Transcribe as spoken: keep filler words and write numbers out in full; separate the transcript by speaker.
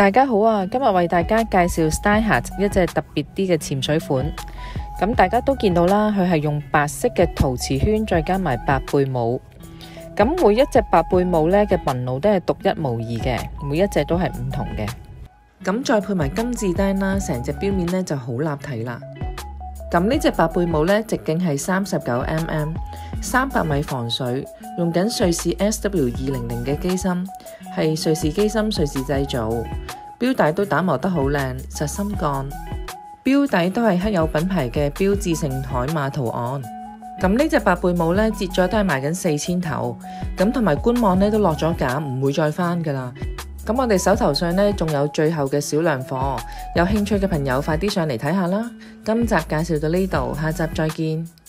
Speaker 1: 大家好啊！今日為大家介紹 StyleHat 一隻特別啲嘅潛水款。咁大家都見到啦，佢係用白色嘅陶瓷圈，再加埋白貝帽。咁每一隻白貝帽呢嘅紋路都係獨一無二嘅，每一隻都係唔同嘅。咁再配埋金字釘啦，成隻錶面呢就好立體啦。咁呢隻白貝帽呢，直徑係三十九 millimeter， 三百米防水，用緊瑞士 S W 二零零嘅機芯，係瑞士機芯瑞士製造。錶帶都打磨得好靚，實心幹。錶底都係刻有品牌嘅標誌性海馬圖案。咁呢隻白貝帽呢，折咗都係賣緊四千頭，咁同埋官網呢都落咗架，唔會再返㗎喇。咁我哋手頭上呢，仲有最後嘅少量貨，有興趣嘅朋友快啲上嚟睇下啦。今集介紹到呢度，下集再見。